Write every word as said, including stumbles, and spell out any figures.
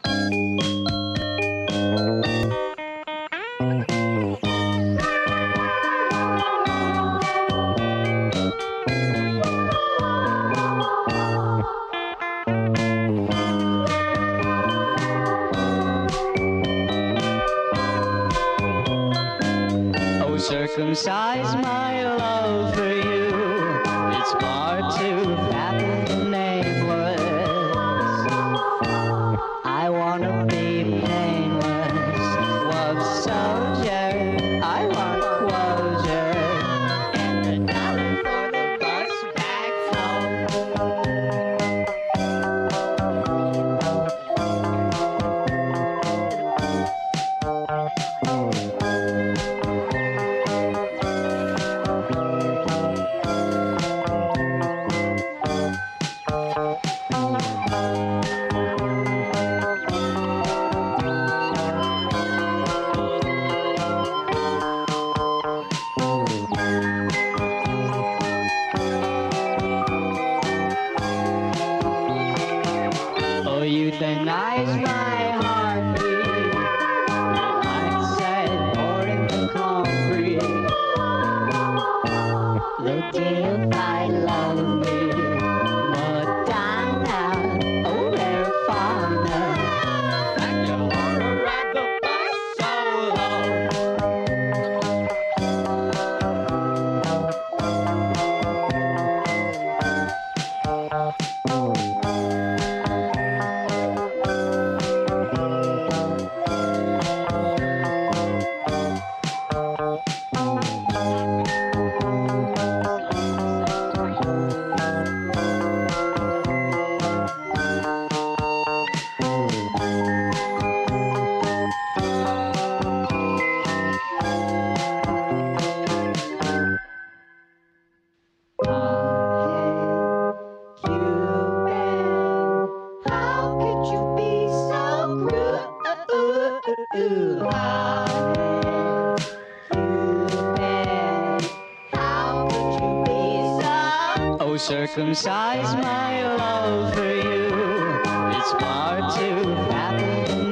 Oh, circumcise my love for you. It's far too fat and nameless. I wanna be painless. Love soldier, I want closure. And a dollar for the bus back Oh, euthanize my heartbeat. Like sand poured in the concrete. The deified love of me. Madonna, oh, very fauna. I can wanna ride the bus solo. Oh, circumcise my love for you. It's far too fat and